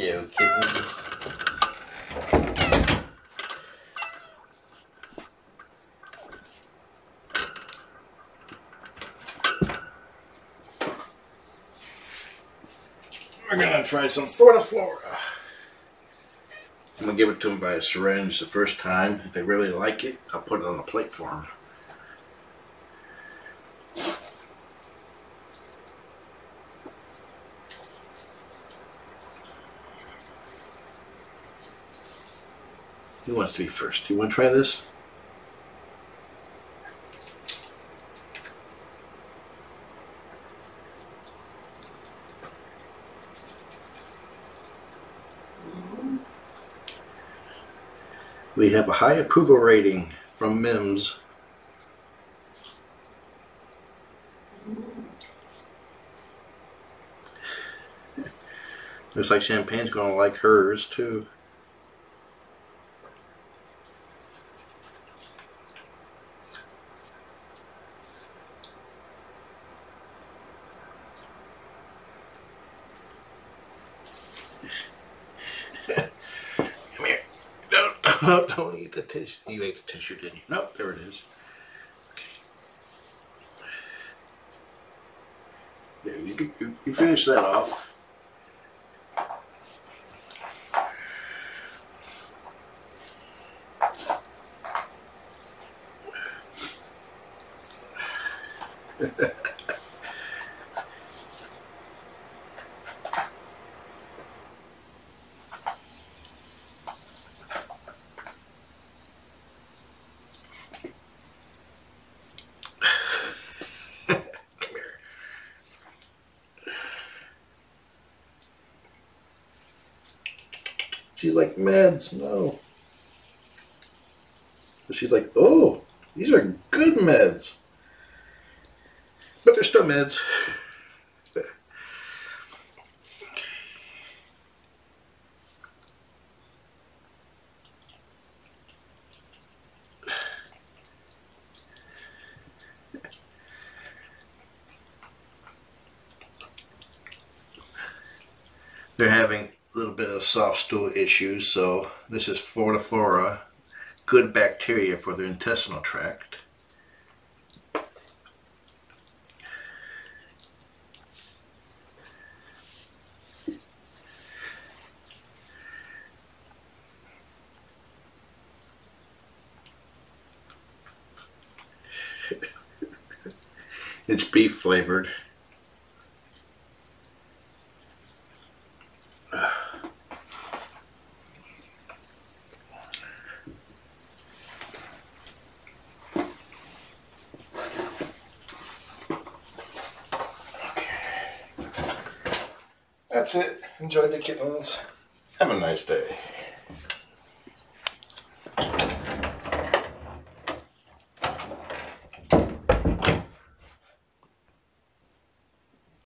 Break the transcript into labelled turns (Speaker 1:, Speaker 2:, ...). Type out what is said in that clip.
Speaker 1: Hello, kittens. We're gonna try some Fortiflora. I'm gonna give it to them by a syringe the first time. If they really like it, I'll put it on a plate for them. Who wants to be first? Do you want to try this? We have a high approval rating from MIMS. Looks like Champagne's going to like hers too. Come here. Don't eat the tissue. You ate the tissue, didn't you? Nope, there it is. Okay. Yeah, you finish that off. She's like, meds, no. But she's like, oh, these are good meds. But they're still meds. They're having a little bit of soft stool issues, so this is Fortiflora, good bacteria for their intestinal tract. It's beef flavored. That's it. Enjoy the kittens. Have a nice day.